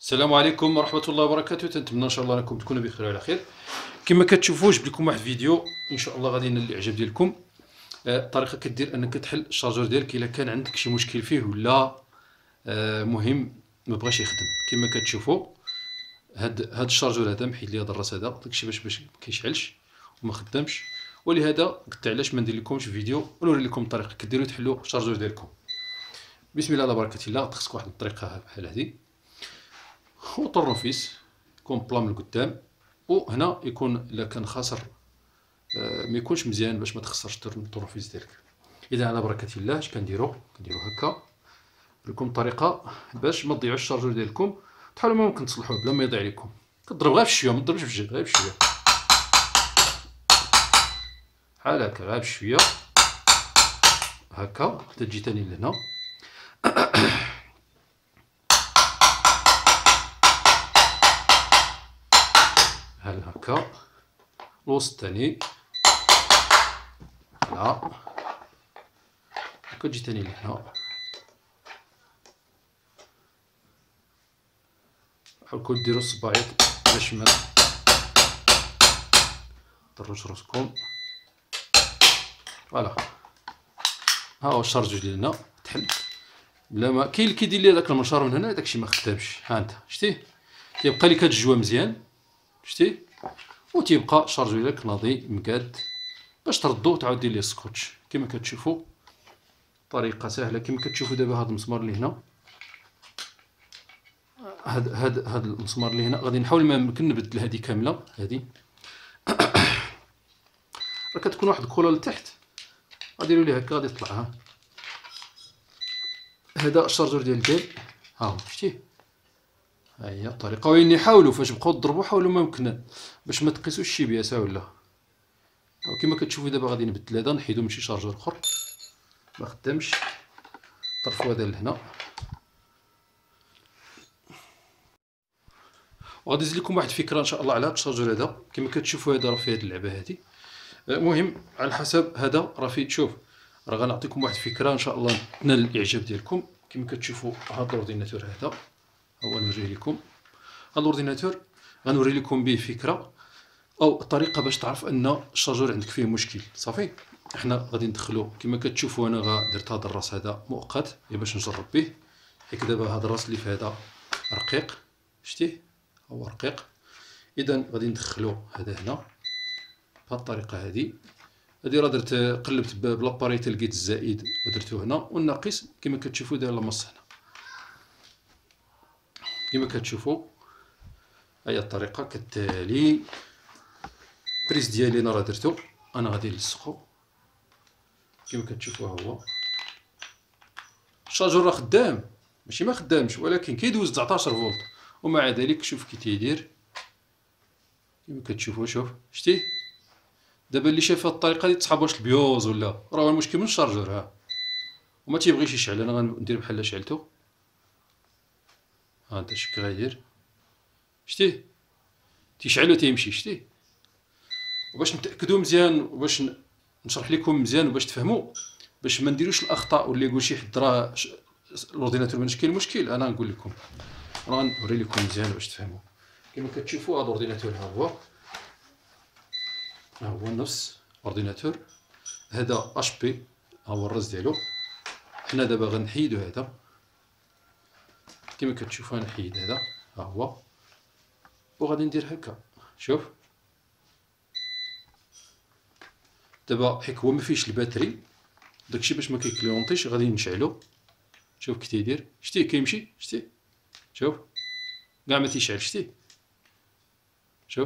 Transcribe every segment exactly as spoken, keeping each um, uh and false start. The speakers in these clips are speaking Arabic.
السلام عليكم ورحمة الله وبركاته. تنتمنى ان شاء الله راكم تكونوا بخير وعلى خير. كما كتشوفوا جبت لكم واحد الفيديو ان شاء الله غادي ينال الاعجاب ديالكم. آه، الطريقه كدير انك تحل الشارجور ديالك الا كان عندك شي مشكل فيه ولا آه، مهم ما بغاش يخدم. كما كتشوفوا هاد هاد الشارجور هذا محيد لي هذا الراس هذا داكشي باش باش ما كيشعلش وما خدامش، ولهذا قلت علاش ما ندير لكمش فيديو ونوري لكم الطريقه كديروا تحلوا الشارجور ديالكم. بسم الله على بركه الله. خصك واحد الطريقه بحال هذه، وطرنفيس يكون بلا من القدام، وهنا يكون الا كان خاسر آه ما يكونش مزيان باش ما تخسرش الطرنفيس ديالك. اذا على بركه الله اش كنديروا كنديروا هكا لكم طريقه باش ما تضيعوش الشارجور ديالكم، تحاولوا ما ممكن تصلحوه بلا ما يضيع لكم. كتضرب غير بشويه، ما تضربش بجد، غير بشويه بحال هكا، غير بشويه هكا حتى تجي ثاني لهنا. بحال هكا الوسط ثاني لا هكا تجي ثاني لهنا. حاولوا ديروا الصبايط باش ما تضروش راسكم. فوالا ها هو الشارجور ديالنا تحل بلا ما كاين اللي كيدير لي داك المنشار من هنا داكشي ما خدامش. ها انت شتي تيبقى لك هاد الجوا مزيان شتي، وتيبقى الشارجور ديالك ناضي مقاد. باش تردو تعاود دير ليه السكوتش كما كتشوفوا. طريقه سهله كما كتشوفوا. دابا هاد المسمار اللي هنا، هاد هاد هاد المسمار اللي هنا غادي نحاول ما يمكن نبدل هذه كامله. هذه راه كتكون واحد الكولا لتحت، غاديروا ليه هكا غادي يطلع. ها هذا الشارجور ديال البال ها هو شتيه. ها هي الطريقه، وين حاولوا فاش بقاو تضربوا حاولوا ما يمكن باش ما تقيسوش شي بياسه ولا. وكما كتشوفوا دابا غادي نبدل هذا نحيدو من شي شارجور اخر ما خدامش. طرفوا هذا لهنا، وغادي نزيد لكم واحد الفكره ان شاء الله على هذا الشارجور هذا. كما كتشوفوا هذا راه فيه هذه اللعبه هذه. المهم على حسب هذا راه فيه، تشوف راه غنعطيكم واحد الفكره ان شاء الله تنال الاعجاب ديالكم. كما كتشوفوا هذا الاورديناتور هذا هو نوريه لكم. هذا الاورديناتور غنوري لكم به فكره او طريقه باش تعرف ان الشارجور عندك فيه مشكل. صافي احنا غادي ندخلو كما كتشوفوا. انا غا درت هذا الراس هذا مؤقت باش نجرب به، حيت دابا هذا الراس اللي في هذا رقيق شتيه هو رقيق. اذا غادي ندخلو هذا هنا بهذه الطريقه. هذه هذه راه درت قلبت بلاباري حتى لقيت الزائد ودرتو هنا، والناقص كما كتشوفوا داير لمص هنا. كما كتشوفوا هي الطريقه كالتالي. بريز ديالي انا راه درتو، انا غادي نلصقو كما كتشوفوا. هو الشارجور راه خدام ماشي ما خدامش، ولكن كيدوز تسعطاش فولت، ومع ذلك شوف كي تيدير كما كتشوفوا. شوف شتيه دابا اللي شاف هاد الطريقه دي تصحاب واش البيوز ولا راه المشكل من الشارجور. ها وما تيبغيش يشعل. انا غندير بحال شعلتو. ها انت شوف كي غايدير شتيه تيشعل وتيمشي شتيه. وباش نتاكدوا مزيان وباش نشرح لكم مزيان وباش تفهموا، باش ما نديروش الاخطاء واللي يقول شي حد راه الاورديناتور ماشي كاين مشكل، انا نقول لكم راه نوري لكم مزيان باش تفهموا. كما كتشوفوا هذا الاورديناتور ها هو ها هو نفس الاورديناتور. هذا اش بي ها هو الراس ديالو. حنا دابا غنحيدو هذا كما كتشوفوا. نحيد هذا ها هو وغادي ندير هكا. شوف دابا حيت هو ما فيهش الباتري داكشي باش ما كيكليونطيش غادي نشعلو. شوف كي تيدير شتيه كيمشي شتيه. شوف كاع ما تيشعل شتيه. شوف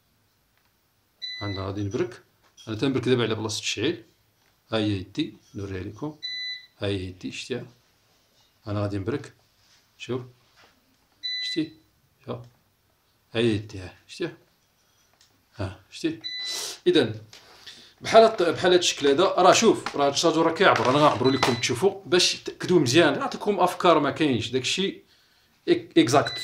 انا غادي نبرك. انا تنبرك دابا على بلاصه التشعيل. ها هي يدي نوريها لكم. ها هي يدي شتيها انا غادي نبرك. شوف شتي شوف ها هي يدي ها شتيها ها شتي. اذا بحال بحال هذا الشكل هذا راه شوف راه الشارجور راه كيعبر. انا غنعبرو لكم تشوفوا باش تاكدوا مزيان. نعطيكم افكار ما كاينش داكشي اكزاكت.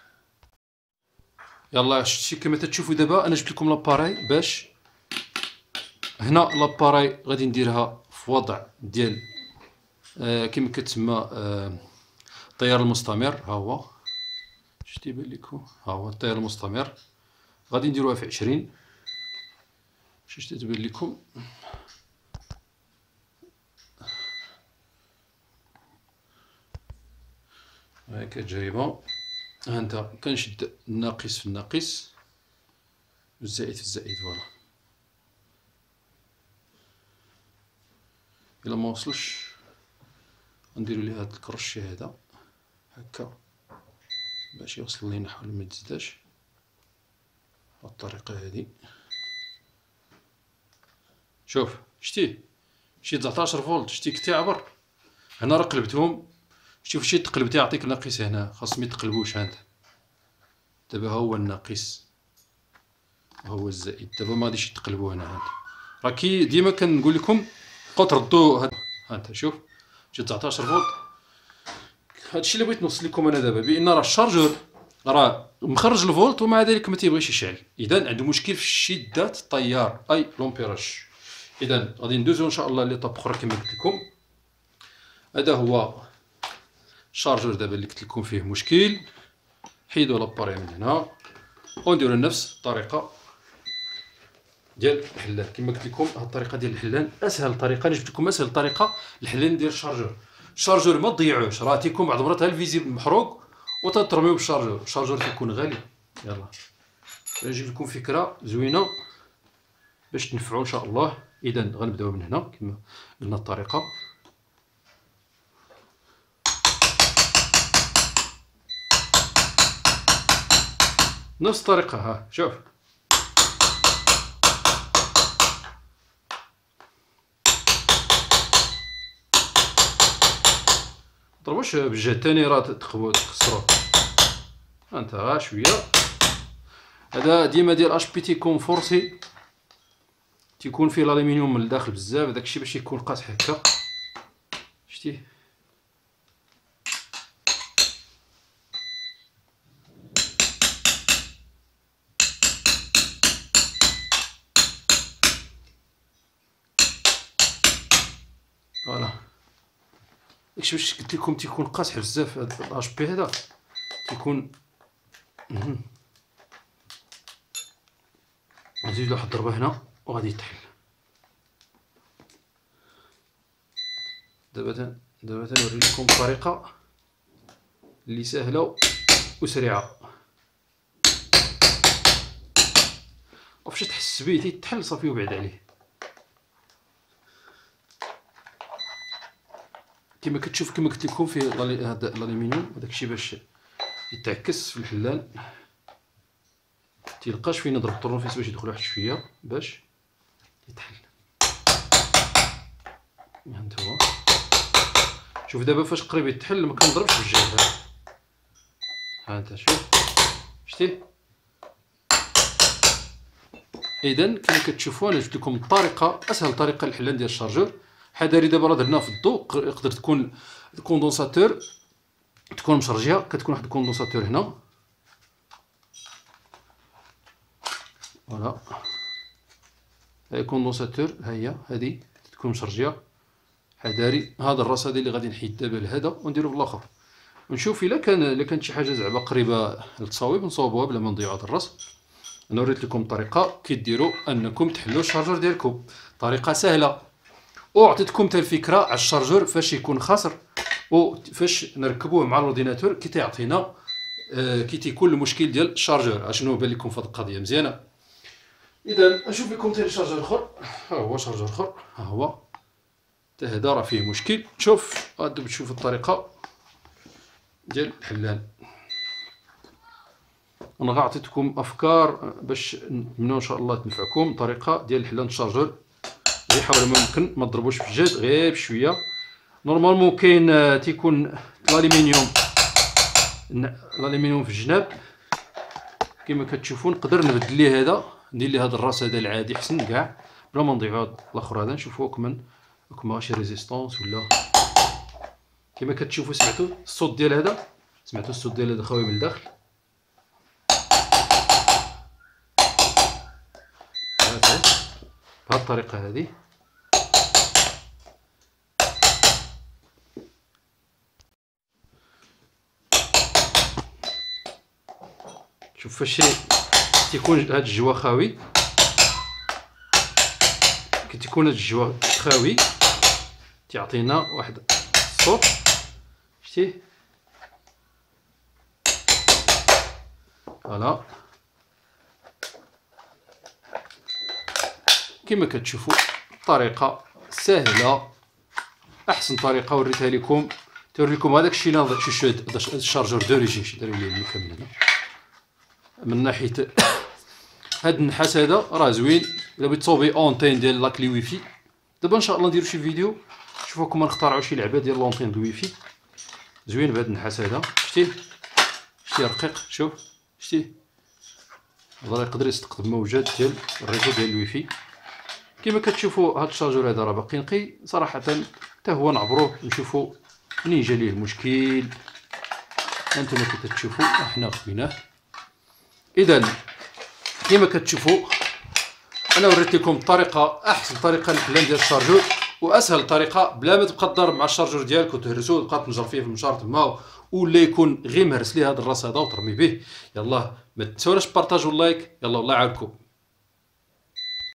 يلا شتي كما تتشوفوا دابا انا جبت لكم لاباراي باش هنا لاباراي غادي نديرها في وضع ديال آه كما كتسمى آه التيار المستمر. ها هو شتي يبان لكم ها هو التيار المستمر، غادي نديروها في عشرين باش تتبان لكم. هاك تجربة. ها انت كنشد الناقص في الناقص والزائد في الزائد، فوالا. الا ما وصلش غنديرو ليه هاد الكرشي هذا هكا باش يوصل لينا حول ما يتزداش بهاد الطريقة هادي. شوف شتي شي تسعطاش فولت، شتي كنتي عبر هنا راه قلبتهم. شوف شي تقلبتي يعطيك ناقص هنا، خاصهم يتقلبوش. هانت دابا ها هو الناقص ها هو الزائد، دابا ما غاديش يتقلبوا هنا. هانت راه كي ديما كنقول لكم بقاو تردوا هاد. هانت شوف شي تسعطاش فولت. هادشي اللي بغيت نوصل لكم انا دابا، بان راه الشارجور راه مخرج الفولت ومع ذلك ما تيبغيش يشعل، اذا عنده مشكل في شده التيار اي لومبيراج. اذا غادي ندوزو ان شاء الله ليطاب اخرى كما قلت لكم. هذا هو الشارجور دابا اللي قلت لكم فيه مشكل. حيدوا لاباري من هنا ونديرو نفس الطريقه ديال الحلال كما قلت لكم. هاد الطريقه ديال الحلال اسهل طريقه، انا جبت لكم اسهل طريقه الحلال ديال الشارجور. الشارجور ما تضيعوش، راه تيكون بعض المرات ها الفيزيبل محروق وتترميو بالشارجور، الشارجور تيكون غالي. يلا نجيب لكم فكره زوينه باش تنفعوا ان شاء الله. اذا غنبداو من هنا كما قلنا الطريقه. نفس الطريقه، ها شوف ضربوش بالجهه الثاني راه تقبو تخسروا. انت غا شويه. هذا ديما ديال اش بي تيكون فورسي، تيكون فيه الالومنيوم من الداخل بزاف، داكشي باش يكون قاصح هكا. شتي فوالا. داكشي باش قلت لكم تيكون قاصح بزاف. هاد الاش بي هذا تيكون نزيد له واحد الضربه هنا وغادي يتحل. دابا دابا تنوري لكم الطريقه اللي سهله وسريعه، وفاش تحس بيه تيتحل صافي وبعد عليه. كما كتشوف كما قلت لكم فيه هذا الالومنيوم، وداكشي باش يتعكس في الحلال تيلقاش فين يضرب الطرونفيس باش يدخل واحد شويه باش يتحل. ها انت هو شوف دابا فاش قريب يتحل ما كنضربش بالجهد. ها انت شوف شتي. اذا كما كتشوفوا انا جبت لكم الطريقه اسهل طريقه للحلال ديال الشارجور. حذاري دابا راه درناه في الضوء، يقدر تكون الكوندونساتور تكون مشرجيه، كتكون واحد الكوندونساتور هنا فوالا. هاي كوندونساتور ها هي هذه تكون مشرجيه. حذاري هذا الراس هذا اللي غادي نحيد دابا لهذا ونديرو بالاخر، ونشوف الا كان الا كانت شي حاجه زعما قريبه للتصاويب نصاوبوها بلا ما نضيعوا هذا الراس. انا وريت لكم الطريقه كي ديروا انكم تحلوا الشارجور ديالكم، طريقه سهله. وعطيتكم حتى الفكره على الشارجور فاش يكون خاسر وفاش نركبوه مع الاورديناتور كي تيعطينا آه كي تيكون المشكل ديال الشارجور. اشنو بان لكم في هذه القضيه مزيانه. اذا نشوف لكم ثاني شارجور اخر. ها هو شارجور اخر، ها هو حتى هذا راه فيه مشكل. شوف غادي تشوف الطريقه ديال الحلال. انا غا عطيتكم افكار باش نتمنى ان شاء الله تنفعكم. طريقه ديال الحلال الشارجور غير حاول ما يمكن ما تضربوش بالجهد غير بشويه. نورمالمون كاين تيكون الالومنيوم الالومنيوم في الجناب كما كتشوفوا. نقدر نبدل ليه هذا، ندير ليه هذا الراس هذا العادي حسن كاع بلا ما نضيعوا الاخر هذا. نشوفوا كمان كما شي ريزيستونس ولا كما كتشوفوا. سمعتوا الصوت ديال هذا؟ سمعتوا الصوت ديال هذا خويا من الداخل؟ بهذه الطريقه هذه. شوف فاش تيكون هاد الجوا خاوي، كي تيكون هاد الجوا خاوي تيعطينا واحد الصوت، شتيه فوالا. كما كتشوفوا الطريقه سهله، احسن طريقه وريتها لكم. توريكم هذاك الشيء اللي شي شو هذا الشارجور دوريجين شي داروا ليه كامل هنا من ناحيه هاد النحاس هذا راه زوين. الا بغيت تصوبي اونتين ديال لاكلي ويفي، دابا ان شاء الله نديرو شي فيديو شوفوا كما نخترعوا شي لعبه ديال لونتين دو ويفي زوين بهاد النحاس هذا. شتيه شتيه رقيق، شوف شتيه والله يقدر يستقطب موجات ديال الريزو ديال الويفي. كما كتشوفوا هاد الشارجور هذا راه باقي نقي صراحه، حتى هو نعبروه نشوفوا منين جا ليه المشكل. انتم كي كتشوفوا احنا خفيناه. اذا كما كتشوفوا انا وريت لكم الطريقه، احسن طريقه للحلان ديال الشارجور واسهل طريقه بلا ما تبقى تضرب مع الشارجور ديالك وتهرسو وتبقى تنجر فيه في المشار تما، ولا يكون غير مهرس ليه هذا الراس هذا وترمي به. يلاه ما تنساوناش بارطاجوا اللايك. يلا الله يعاونكم.